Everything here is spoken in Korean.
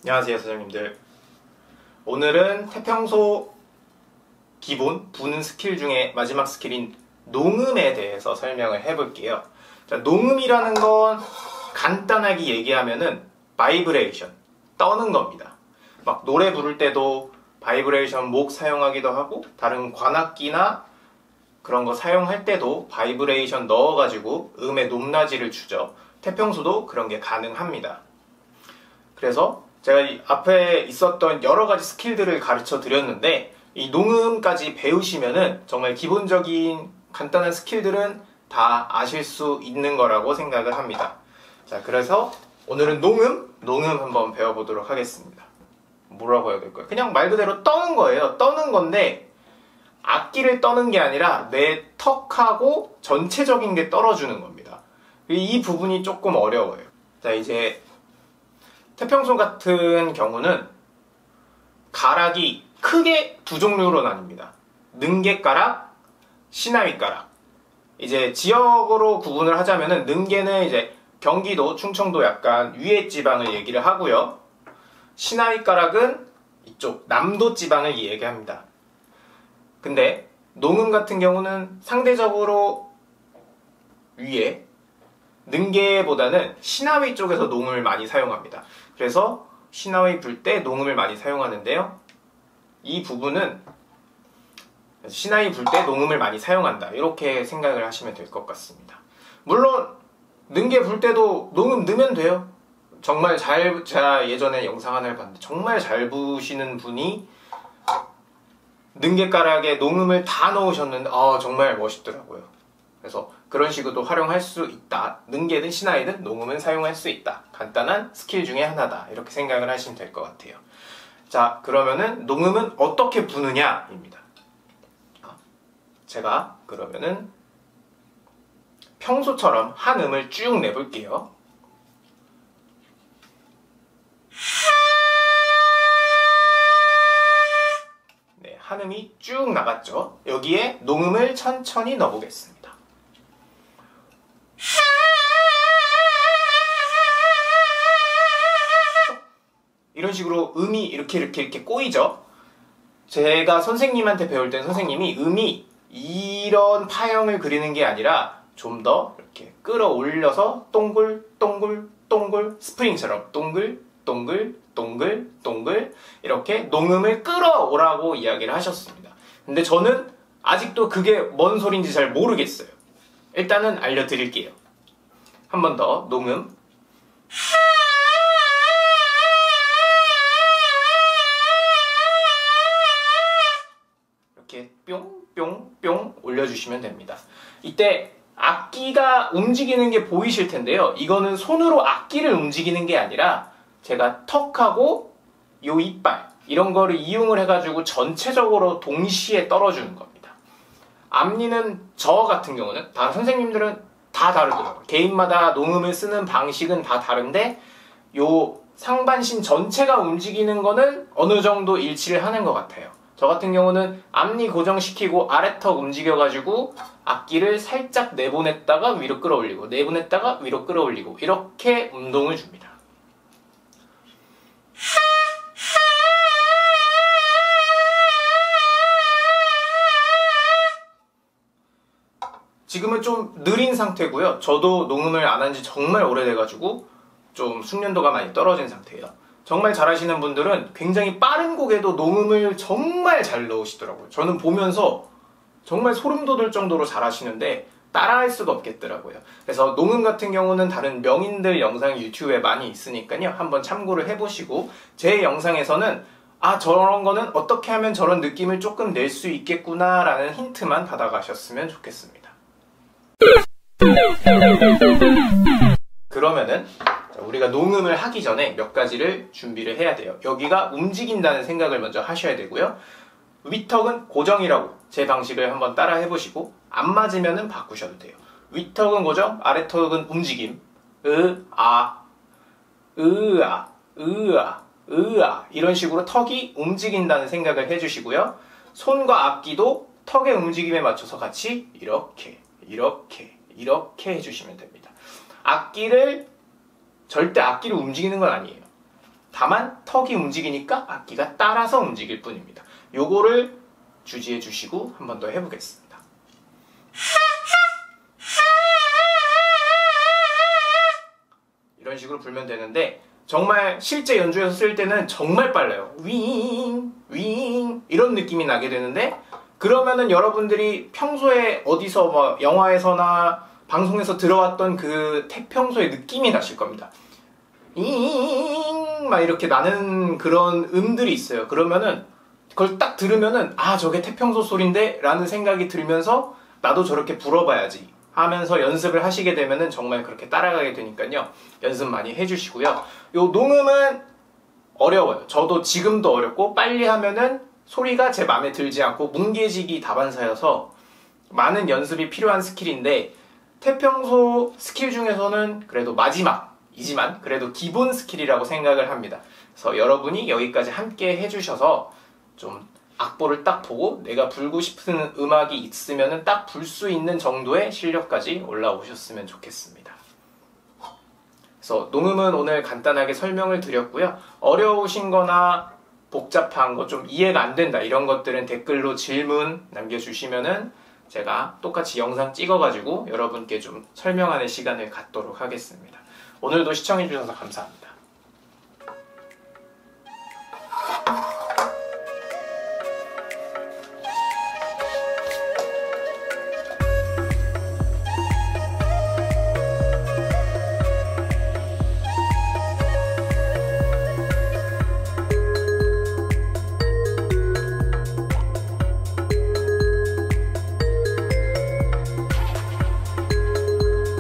안녕하세요 사장님들. 오늘은 태평소 기본 부는 스킬 중에 마지막 스킬인 농음에 대해서 설명을 해볼게요. 자, 농음이라는 건 간단하게 얘기하면은 바이브레이션, 떠는 겁니다. 막 노래 부를 때도 바이브레이션 목 사용하기도 하고, 다른 관악기나 그런 거 사용할 때도 바이브레이션 넣어가지고 음의 높낮이를 주죠. 태평소도 그런 게 가능합니다. 그래서 제가 이 앞에 있었던 여러 가지 스킬들을 가르쳐 드렸는데, 이 농음까지 배우시면은 정말 기본적인 간단한 스킬들은 다 아실 수 있는 거라고 생각을 합니다. 자, 그래서 오늘은 농음 한번 배워보도록 하겠습니다. 뭐라고 해야 될까요? 그냥 말 그대로 떠는 거예요. 떠는 건데, 악기를 떠는 게 아니라 내 턱하고 전체적인 게 떨어주는 겁니다. 이 부분이 조금 어려워요. 자, 이제 태평소 같은 경우는 가락이 크게 두 종류로 나뉩니다. 능계가락, 시나위가락. 이제 지역으로 구분을 하자면은 능계는 이제 경기도, 충청도 약간 위에 지방을 얘기를 하고요. 시나위가락은 이쪽 남도 지방을 얘기합니다. 근데 농음 같은 경우는 상대적으로 위에, 능계보다는 시나위 쪽에서 농음을 많이 사용합니다. 그래서 시나위 불 때 농음을 많이 사용하는데요. 이 부분은 시나위 불 때 농음을 많이 사용한다, 이렇게 생각을 하시면 될 것 같습니다. 물론 능계 불 때도 농음 넣으면 돼요. 정말 제가 예전에 영상 하나를 봤는데 정말 잘 부시는 분이 능계가락에 농음을 다 넣으셨는데 정말 멋있더라고요. 그래서 그런 식으로도 활용할 수 있다. 능계든 시나이든 농음은 사용할 수 있다. 간단한 스킬 중에 하나다, 이렇게 생각을 하시면 될 것 같아요. 자, 그러면은 농음은 어떻게 부느냐입니다. 제가 그러면은 평소처럼 한 음을 쭉 내볼게요. 네, 한 음이 쭉 나갔죠. 여기에 농음을 천천히 넣어보겠습니다. 이런 식으로 음이 이렇게 꼬이죠. 제가 선생님한테 배울 땐 선생님이 음이 이런 파형을 그리는 게 아니라 좀 더 이렇게 끌어올려서 동글 동글 동글, 스프링처럼 동글 동글 동글 동글 이렇게 농음을 끌어오라고 이야기를 하셨습니다. 근데 저는 아직도 그게 뭔 소린지 잘 모르겠어요. 일단은 알려드릴게요. 한 번 더 농음. 이렇게 뿅뿅뿅 올려주시면 됩니다. 이때 악기가 움직이는 게 보이실 텐데요. 이거는 손으로 악기를 움직이는 게 아니라 제가 턱하고 요 이빨 이런 거를 이용을 해가지고 전체적으로 동시에 떨어주는 겁니다. 앞니는 저 같은 경우는 다 선생님들은 다 다르더라고요. 개인마다 농음을 쓰는 방식은 다 다른데 요 상반신 전체가 움직이는 거는 어느 정도 일치를 하는 것 같아요. 저 같은 경우는 앞니 고정시키고 아래턱 움직여가지고 악기를 살짝 내보냈다가 위로 끌어올리고 내보냈다가 위로 끌어올리고 이렇게 운동을 줍니다. 지금은 좀 느린 상태고요. 저도 농음을 안 한 지 정말 오래돼가지고 좀 숙련도가 많이 떨어진 상태예요. 정말 잘하시는 분들은 굉장히 빠른 곡에도 농음을 정말 잘 넣으시더라고요. 저는 보면서 정말 소름 돋을 정도로 잘하시는데 따라할 수가 없겠더라고요. 그래서 농음 같은 경우는 다른 명인들 영상 유튜브에 많이 있으니까요. 한번 참고를 해보시고, 제 영상에서는 저런 거는 어떻게 하면 저런 느낌을 조금 낼 수 있겠구나 라는 힌트만 받아가셨으면 좋겠습니다. 그러면은 우리가 농음을 하기 전에 몇 가지를 준비를 해야 돼요. 여기가 움직인다는 생각을 먼저 하셔야 되고요. 윗턱은 고정이라고 제 방식을 한번 따라 해보시고, 안 맞으면은 바꾸셔도 돼요. 윗턱은 고정, 아래턱은 움직임. 으아 이런 식으로 턱이 움직인다는 생각을 해주시고요. 손과 악기도 턱의 움직임에 맞춰서 같이 이렇게 해주시면 됩니다. 절대 악기를 움직이는 건 아니에요. 다만 턱이 움직이니까 악기가 따라서 움직일 뿐입니다. 요거를 주지해 주시고 한 번 더 해보겠습니다. 이런 식으로 불면 되는데 정말 실제 연주에서 쓸 때는 정말 빨라요. 윙, 윙 이런 느낌이 나게 되는데 그러면은 여러분들이 평소에 어디서 뭐 영화에서나 방송에서 들어왔던 그 태평소의 느낌이 나실 겁니다. 잉, 막 이렇게 나는 그런 음들이 있어요. 그러면은 그걸 딱 들으면은 아 저게 태평소 소리인데 라는 생각이 들면서 나도 저렇게 불어봐야지 하면서 연습을 하시게 되면은 정말 그렇게 따라가게 되니까요. 연습 많이 해주시고요. 요 농음은 어려워요. 저도 지금도 어렵고 빨리 하면은 소리가 제 마음에 들지 않고 뭉개지기 다반사여서 많은 연습이 필요한 스킬인데 태평소 스킬 중에서는 그래도 마지막이지만 그래도 기본 스킬이라고 생각을 합니다. 그래서 여러분이 여기까지 함께 해주셔서 좀 악보를 딱 보고 내가 불고 싶은 음악이 있으면 딱 불 수 있는 정도의 실력까지 올라오셨으면 좋겠습니다. 그래서 농음은 오늘 간단하게 설명을 드렸고요. 어려우신 거나 복잡한 거 좀 이해가 안 된다 이런 것들은 댓글로 질문 남겨주시면은 제가 똑같이 영상 찍어가지고 여러분께 좀 설명하는 시간을 갖도록 하겠습니다. 오늘도 시청해주셔서 감사합니다.